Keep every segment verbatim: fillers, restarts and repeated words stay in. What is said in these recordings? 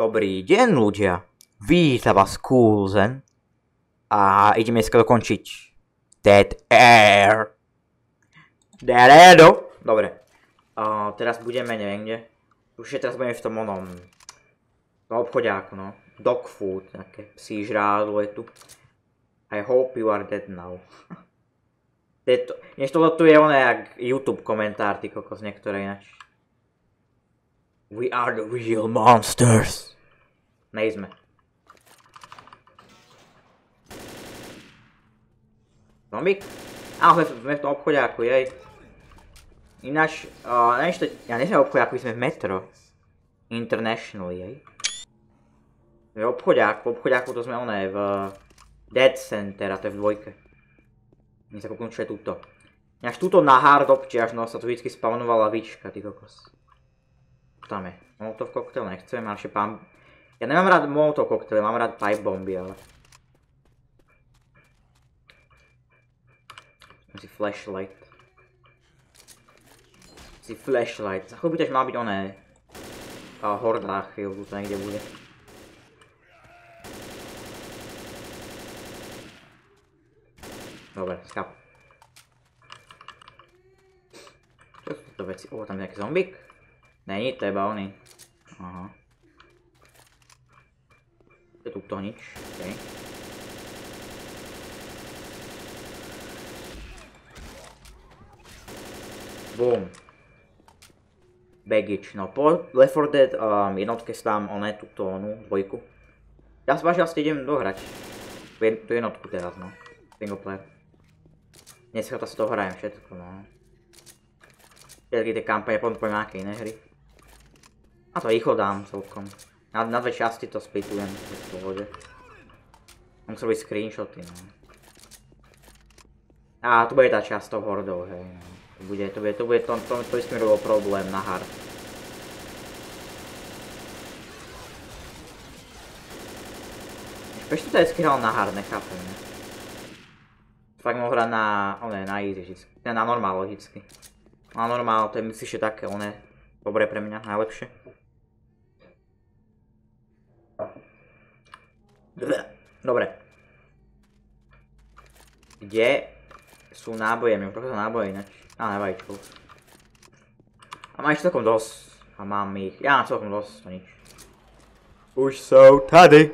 Dobrý deň, ľudia. Vítam vás Coolzen. A ideme dneska dokončiť Dead Air. Dead Air, do? Dobre. Uh, teraz budeme, neviem kde. Už teraz budeme v tom onom... Na obchodiáku, no. Dog food, také psí žrádlo je tu. I hope you are dead now. to, než tohle tu je oné jak YouTube komentár, ty kokos, niektoré inač. We are the real monsters. Nejsme. Zombík? Áno, sme, sme v tom obchodiáku, jej. Ináč, uh, neviem, to, ja nie sme v obchodiáku, sme v Metro. International, jej. V obchodiáku, v obchodiáku to sme oné v Dead Center a to je v dvojke. Nech sa kúknú, čo je túto. Ináč túto na hard občiažno sa tu vždycky spawnovala lavička, ty kokos. Tam je. Molotov koktel nechcem, ale ešte pán... Ja nemám rád molotov koktely, mám rád pipe bomby, ale... Si flashlight. Si flashlight. Za chvíľu by tež mal byť oné... Uh, horda chvíľu, to niekde bude. Dobre, skap. Čo sú toto veci? O, tam je nejaký zombík? Není, to je iba oný. Aha. Je tuto nič, okej. Okay. Boom. Baggage, no po Left four Dead um, jednotke stám oné túto onú dvojku. Ja sa vážil, asi idem dohrať. Tu jednotku teraz, no. Single player. Dneska to si to hrajem všetko, no. Všetky tie kampane, potom poviem nejaké iné hry. A to rýchlo dám celkom. Na, na dve časti to splitujem v pohode. Mám sa robiť screenshoty, no. A tu bude tá časť tou hordou, hej, no. To bude, to bude, to bude, to, to, to by mi robil problém na hard. Prečo to vždycky hral na hard, nechápem, ne? Fakt mohol hrať na, oné, na easy vždycky. Ne, na normál logicky. Na normál, to je myslíš, že také, oné, dobré pre mňa, najlepšie. Dobre. Kde sú náboje? Mimo trochu náboje ináč. Á, nevajíčkov. A mám ešte celkom dosť. A mám ich. Ja mám celkom dosť, to nič. Už sú tady.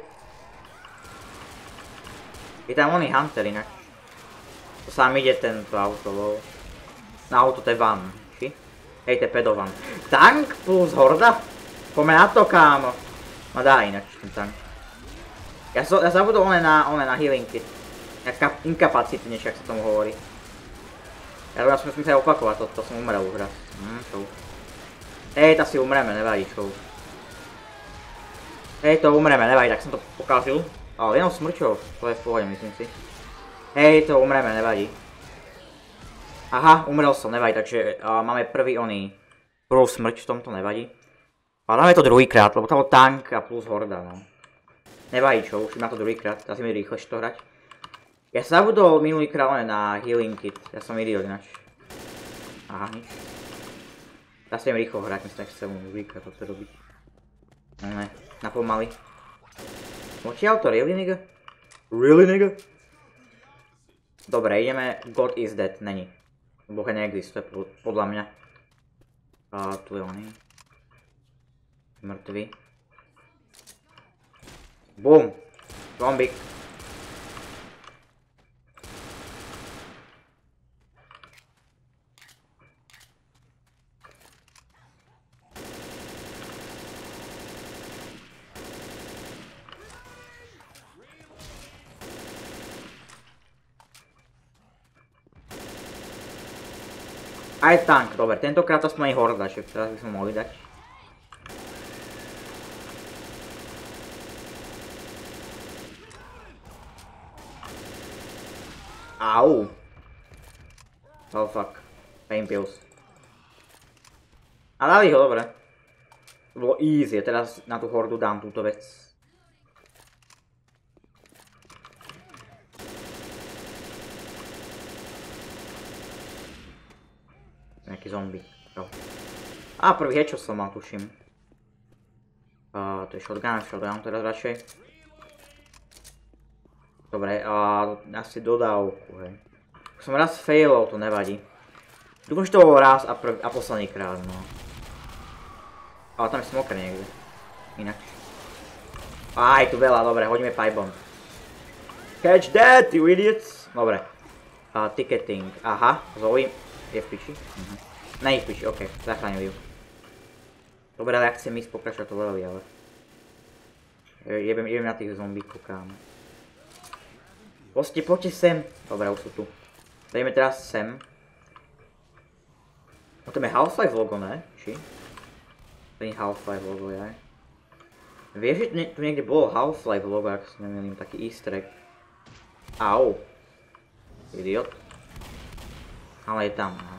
Je tam oný hunter ináč. To sám ide tento auto, lol. Na auto to je van, či? Hej, to je pedovan. Tank plus horda? Poďme na to, kámo. Ma dá ináč ten tank. Ja, so, ja zabudol oné na, oné na healing kit. Incapacity, niečo, ak sa tomu hovorí. Ja som musím sa opakovať, to, to som umrel už raz. Hm, čo už. Hej, to si umreme, nevadí, čo už. Hej, to umreme, nevadí, tak som to pokazil. Ale jenom smrčou, to je v pohode, myslím si. Hej, to umreme, nevadí. Aha, umrel som, nevadí, takže uh, máme prvý oný. Prvú smrť v tomto, nevadí. Ale dáme to druhýkrát, lebo tam bol tank a plus horda, no. Nevadí, čo už, má to druhýkrát, teraz mi rýchlejšie to hrať. Ja sa zabudol minulýkrát na healing kit, ja som idiot ináč. Aha, nič. Teraz sa idem rýchlo hrať, myslím, že chcem druhýkrát toto robiť. No ne, napomaly. Močiaľ to, really nigga? Really nigga? Dobre, ideme, God is dead, není. Bohe neexistuje, podľa mňa. A tu je oný. Mŕtvy. Boom! Zombík. Aj tank, dobre, tentokrát to sme aj horda, že teraz by sme mohli dať. Au. Oh fuck. Pain pills. A dali ho, dobre. To bolo easy, teraz na tú hordu dám túto vec. Nejaký zombie. A prvý headshot som mal, tuším. Uh, to je shotgun, shotgun teraz radšej. Dobre, uh, asi dodávku, hej. Som raz failol, to nevadí. Dúfam, že to bol raz a, prv, a posledný krát, no. Ale tam je smoker niekde. Inak. Á, je tu veľa, dobre, hodíme pipe bomb. Catch that, you idiots! Dobre. Uh, ticketing, aha, Zoe. Je v piči? Uh-huh. Nej v piči, okej, okay. Zachránil ju. Dobre, ale ak chcem ísť pokračovať to levely, ale... Jebem, jebem na tých zombíkov, kámo. Poďte, poďte sem. Dobre, už sú tu. Dajme teraz sem. No to je Half-Life logo, ne? Či? To je Half-Life logo, jaj. Vieš, že tu niekde bolo Half-Life logo, ak sa nemýlim, taký easter egg. Au. Idiot. Ale je tam, no.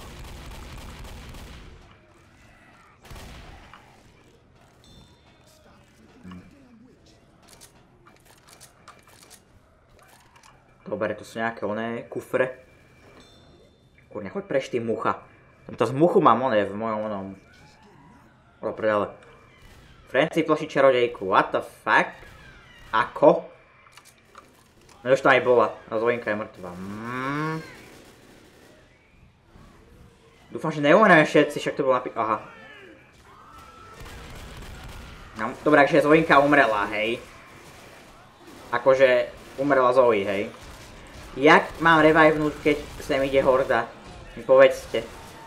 Dobre, to sú nejaké oné kufre. Kurňa, choď preč ty mucha. To z muchu mám oné v mojom onom. O predale. Franci ploší čarodejku, what the fuck? Ako? No už tam aj bola, a Zoinka je mŕtva. Mm. Dúfam, že neumreme všetci, však to bolo napi... Aha. No, dobré, takže Zoinka umrela, hej. Akože umrela Zoe, hej. Jak mám revivenúť, keď sem ide horda? Mi povedzte.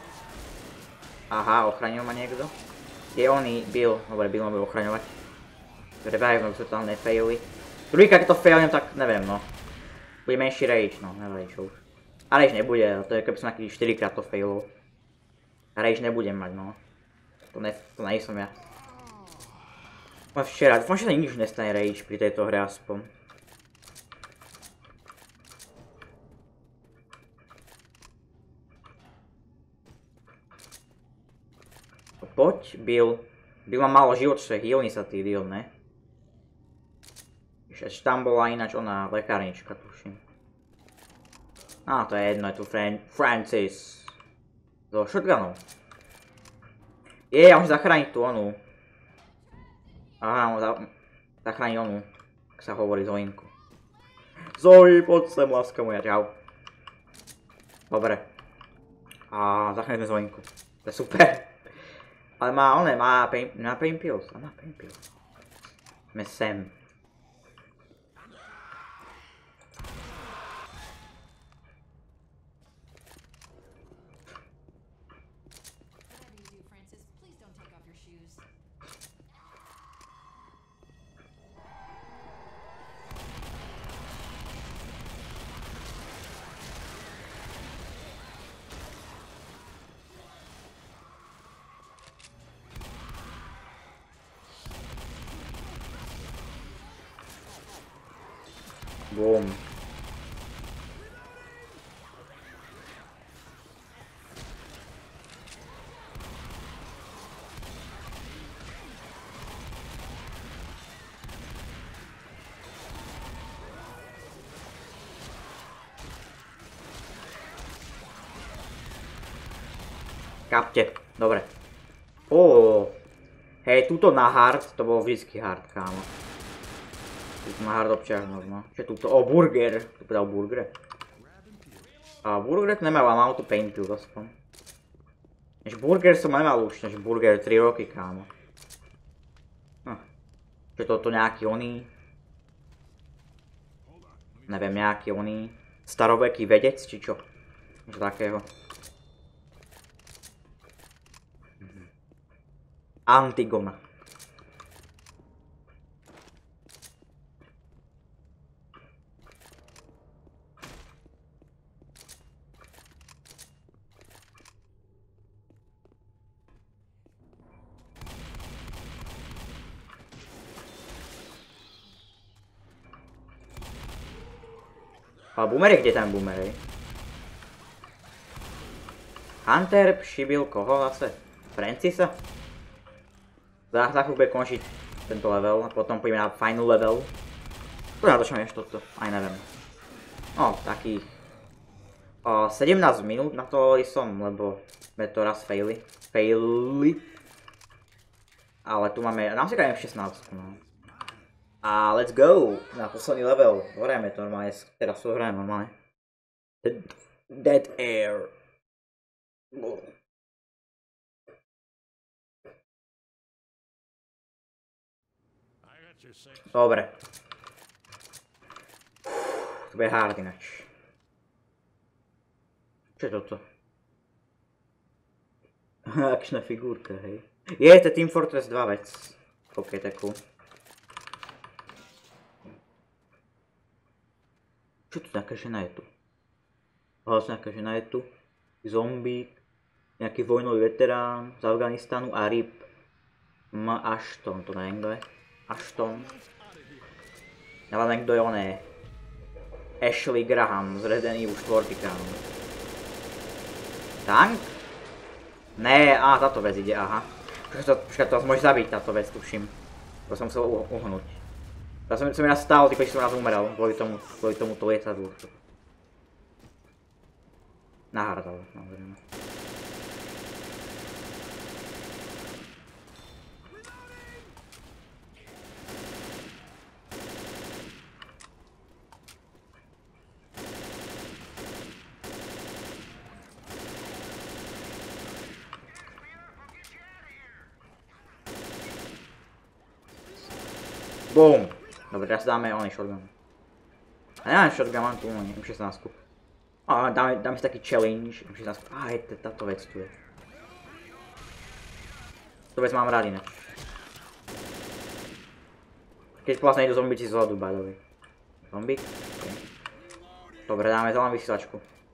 Aha, ochránil ma niekto? Je oný, Bill. Dobre, Bill ma bude ochraňovať. Revivenúť sú tam nefaily. Druhýkrát, keď to failnem, tak neviem, no. Bude menší rage, no, neviem čo už. A rage nebude, to je keby som nejaký štyrikrát to failol. Rage nebudem mať, no. To, ne, to nejsom ja. No včera, dúfam, že sa nič nestane rage pri tejto hre aspoň. Poď, Bill. Bill má málo život, čo je healni sa ty idiot, ne? Ešte tam bola ináč ona lekárnička, tuším. Á, to je jedno, je tu Fran Francis. So shotgunom. Je, ja môžem zachrániť tú onu. Aha, on za zachrániť onu. Ak sa hovorí Zoinku. Zoe, poď sem, láska moja, čau. Dobre. A zachránili sme Zoinku. To je super. Ale má, on má pain, má pain pills, a má pain pills. Sme sem. Boom. Kapte, dobre. Ó, hej, túto na hard, to bolo vždycky hard, kámo. Tuto na hard obťažnosť, no. Čo túto, ó, burger, tu povedal burger. A burger to nemal, ale mám tu pain pill aspoň. Než burger som nemal už, než burger tri roky, kámo. Hm. Čo toto nejaký oný? Neviem, nejaký oný staroveký vedec, či čo? Čo takého. Antigona. Ale boomer je kde tam boomer, hej? Hunter přibil koho zase? Francisa? Za chvíľu bude končiť tento level a potom pôjdeme na final level. To natočím ešte toto, aj neviem. No, takých... O, sedemnásť minút na to som, lebo sme to raz faili. Faili. Ale tu máme, nám si ef šestnásť, no. A let's go! Na posledný level. Hrajeme to normálne, teraz to hrajeme normálne. Dead Air. Dobre. To bude hard inač. Čo je toto? Akčná figurka, hej. Je, to je Team Fortress dva vec. Ok, tak cool. Čo tu nejaká žena je tu? Hlas nejaká žena je tu. Zombík. Nejaký vojnový veterán z Afganistanu a Rip. M. Ashton, to neviem kto je. Ashton. Ja len kto je oné. Ashley Graham z Resident Evil štyri, kámo. Tank? Né, á, táto vec ide, aha. Počkaj, to vás môže zabiť táto vec, tuším. To som musel uhnúť. Ja som, som raz stál, týko, že som raz umeral, kvôli tomu, kvôli tomuto lietadlu. Nahardal, samozrejme. Boom! Dobre, teraz dáme oný shotgun. A nemáme shotgun, mám tu oný em šestnásť. A dáme, dáme si taký challenge, em šestnásť. Á, je táto vec tu je. Tú vec mám rád ináč. Keď vlastne idú zombíci z hľadu, by the way. Zombík? Okay. Dobre, dáme zelenú vysielačku.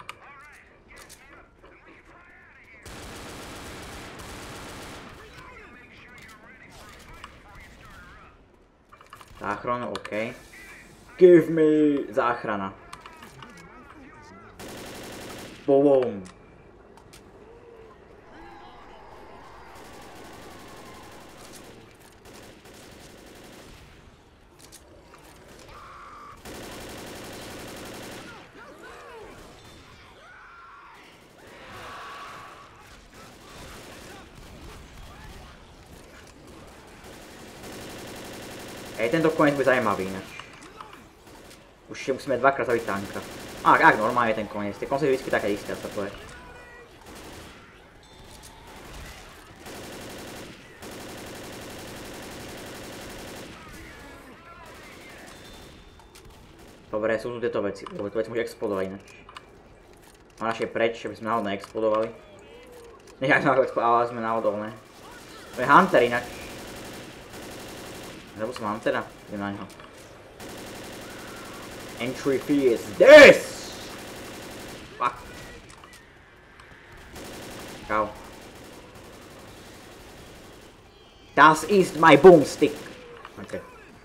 Záchranu, OK. Give me záchrana. Boom. Hej, tento koniec bude zajímavý ináč. Už musíme dvakrát zabiť tanka. Ak, ak normálne je ten koniec, tie konce vždy také isté, sa povie. Dobre, sú tu tieto veci, lebo tieto veci môžu explodovať ináč. A naše preč, aby sme náhodou neexplodovali. Nechak sme náhodou explodovali, ale sme náhodou, ne. To je Hunter ináč. Nebo som Huntera? Idem na ňo. Entry fee is this! Fuck. Čau. Das ist my boomstick. Ok.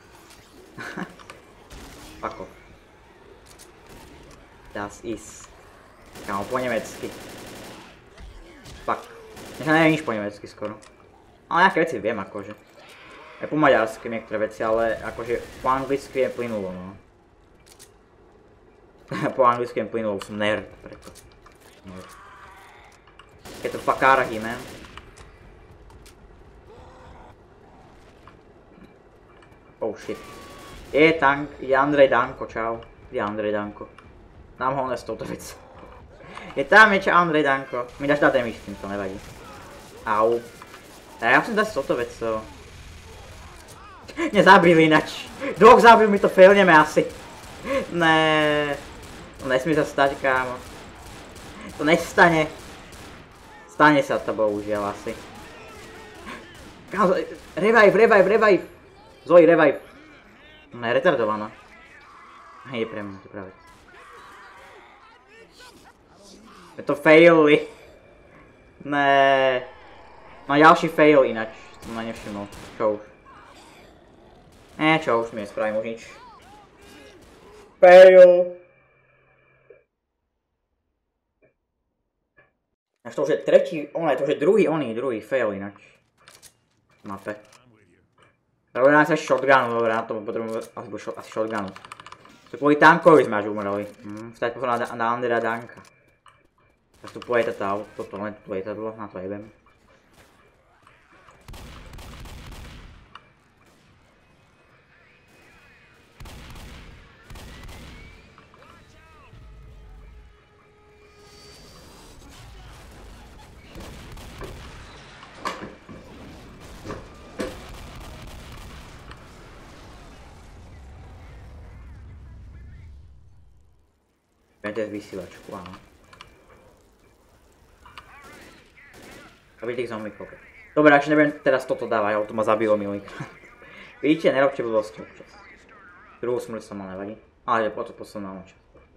Fuck off. Das ist. Kámo, po nemecky. Fuck. Nechá neviem nič po nemecky skoro. Ale nejaké veci viem akože. Aj po maďarsky niektoré veci, ale akože po anglicky je plynulo, no. Po anglicky je plynulo, som nerd, preto. Nerd. Je to fakárahy, man. Oh shit. Je tank, je Andrej Danko, čau. Je Andrej Danko. Dám ho s touto vecou. Je tam niečo Andrej Danko. Mi dáš dať damage, tým to nevadí. Au. A ja musím dať s touto vecou. Nezabili inač. Dvoch zabil, my to failneme asi. Né. To nesmie sa stať, kámo. To nestane. Stane sa to bohužiaľ asi. Kámo, revive, revive, revive. Zoe, revive. No je retardovaná. Je pre mňa, to práve. Je to faili. Né. Mám ďalší fail inač. Som ma nevšimol. Čo už. Eh, čo, už mi nespravím už nič. Fail. Až to už je tretí, oné, to už je druhý oný, druhý fail ináč. Mape. Dobre, nám sa shotgunu, dobre, na to potrebujem asi, asi shotgunu. To kvôli tankovi sme až umreli. Hm, stať pozor na, na Andrea Danka. Teraz tu pojete to auto, toto len tu lietadlo, na to jebem. Vezmete vysílačku, áno. Aby tých zombíkov. Dobre, až nebudem teraz toto dávať, ale to ma zabilo milikrát. Vidíte, nerobte blbosti občas. Druhú smrť som mal nevadí. Ale po to posledná čas.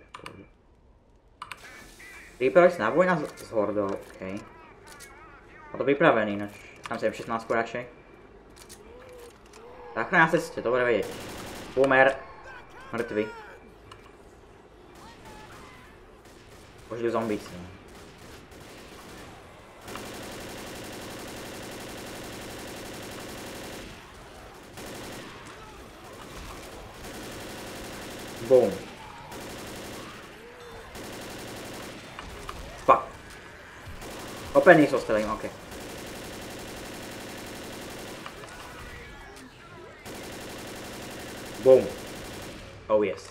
Pripraviť sa na vojna s hordou, okej. A to pripravený ináč. Tam sa jem šestnásť radšej. Záchrana na ceste, dobre vedieť. Boomer. Mŕtvy. Požili zombíci. Boom. Fuck. Opäť so strelím, ok. Boom. Oh yes.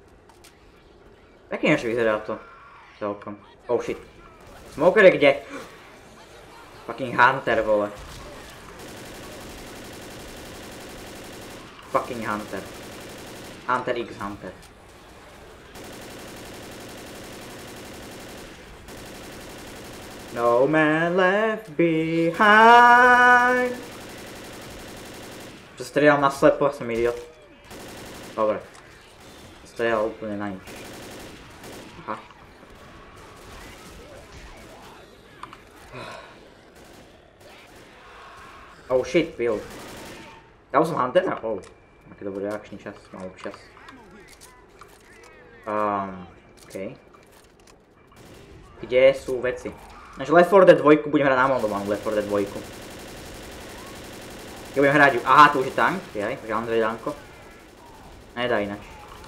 Taký než vyzerá to. Celkom. Oh shit. Smoker je kde? Fucking Hunter, vole. Fucking Hunter. Hunter x Hunter. No man left behind. Čo strieľam na slepo, som idiot. Dobre. Strieľal úplne na nič. Aha. Oh shit, build. Dal som Huntera? Oh. Aký dobrý reakčný čas, mám občas. Um, okej. Okay. Kde sú veci? Než Left four Dead dva budem hrať na moldovanú Left four Dead dva. Keď budem hrať ju... Aha, tu už je tank, jaj, takže Andrej Danko. Nedá ináč.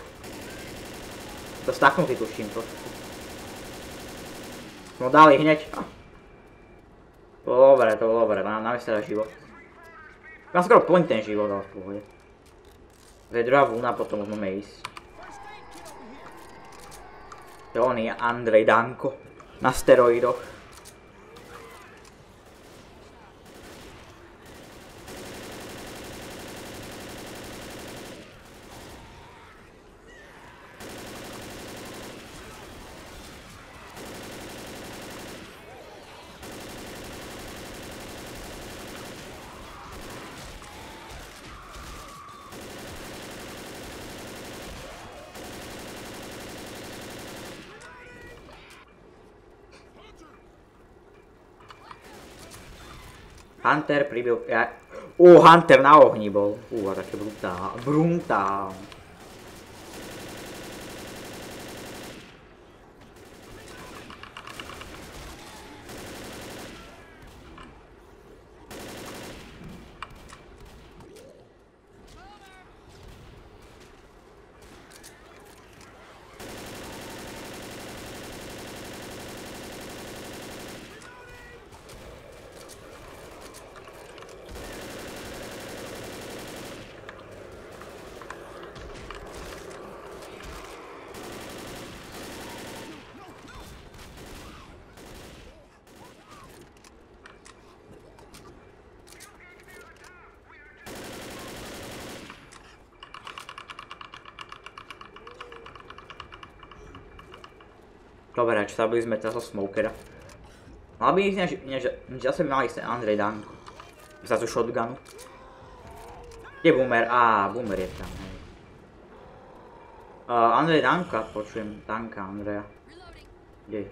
To staknutý tuším trošku. No dali hneď. Ah. To bolo dobre, to bolo dobre, na vysera život. Mám skoro plň ten život, ale v pohode. To je druhá vlna, potom môžeme ísť. To on je Andrej Danko. Na steroidoch. Hunter pribil... Ja... Ó, Hunter na ohni bol. Ú, a také brutál. Brutál. Dobre, čo zabili sme teraz o Smokera. Mal by ísť, než zase by mal ísť ten Andrej Danko. Zase shotgunu. Kde je Boomer? Á, Boomer je tam, hej. Uh, Andrej Danka, počujem, Danka Andreja. Kde?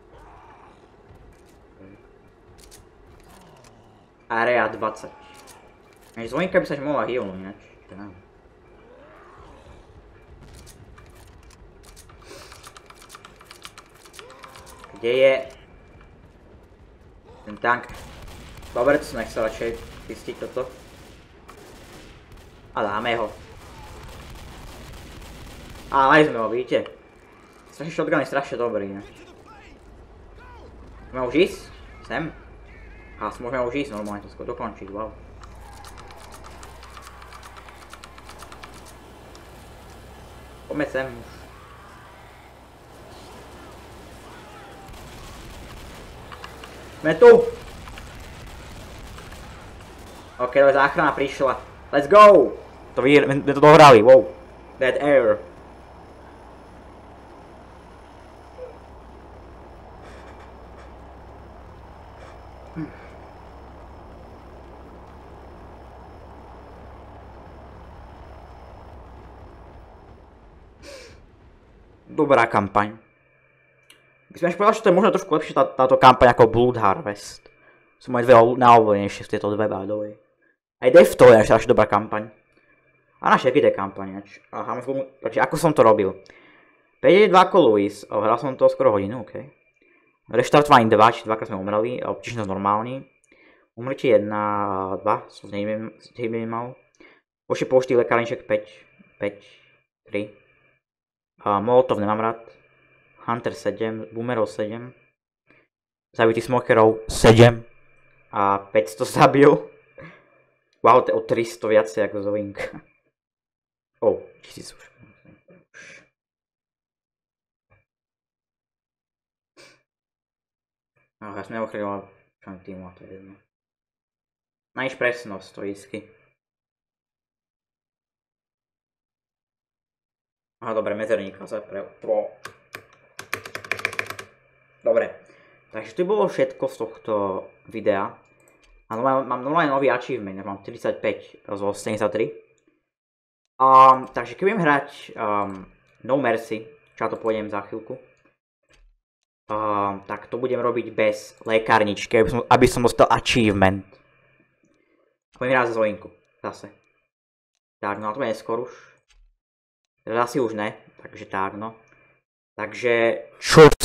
Area dvadsať. Než zvonka by sa mohla healnúť, ináč. Kde je ten tank? Dobre, to som nechcel radšej zistiť toto. A dáme ho. A mali sme ho, vidíte? Strašne shotgun je strašne dobrý, ne? Môžeme už ísť? Sem? A môžeme už ísť normálne, to skôr dokončiť, wow. Poďme sem už. Sme tu! Ok, záchrana prišla. Let's go! To vy, my to dohrali, wow. Dead air. dobrá kampaň. By som ešte povedal, že to je možno trošku lepšie tá, táto kampaň ako Blood Harvest. Sú moje dve najobľúbenejšie z tieto dve bádovej. Aj Death Toll je až dobrá kampaň. A na všetky tie kampane. Takže ako som to robil? päť dva ako Luis, hral som to skoro hodinu, ok. Reštartovaný dva, či dvakrát sme umreli, čiže normálny. Umrtie jedna, dva, som z nej nemal. Pošte použitý lekárniček päť, päť, tri. Uh, Molotov nemám rád. Hunter sedem, Boomerov sedem. Zabitý smokerov sedem. A päťsto zabil. Wow, to je o tristo viacej ako Zoink. Oh, tisíc už. No, ja som neochrýval člen týmu a to je jedno. Máš presnosť, to isky. Aha, dobre, mezerníka sa pre... Pro. Dobre, takže to bolo všetko z tohto videa. A mám normálne nový achievement, ja mám tridsaťpäť zo sedemdesiattri. Um, takže keď budem hrať um, No Mercy, čo ja to pôjdem za chvíľku, um, tak to budem robiť bez lekárničky, aby som, aby som dostal achievement. Budem hrať za Zoinku, zase. Tak, no a to bude neskôr už. Zase už ne, takže tak no. Takže... Čo?